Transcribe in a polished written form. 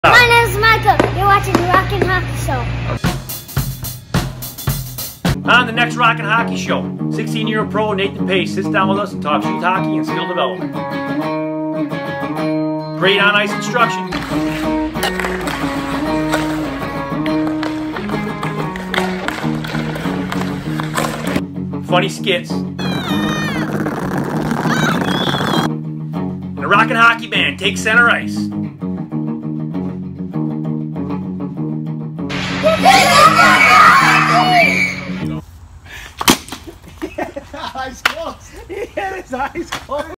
My name is Michael. You're watching the Rock and Hockey Show. On the next Rock and Hockey Show, 16-year pro Nathan Paestch sits down with us and talks youth hockey and skill development. Great on-ice instruction. Funny skits. And the Rock and Hockey Band takes center ice. Eyes closed. He had his eyes closed.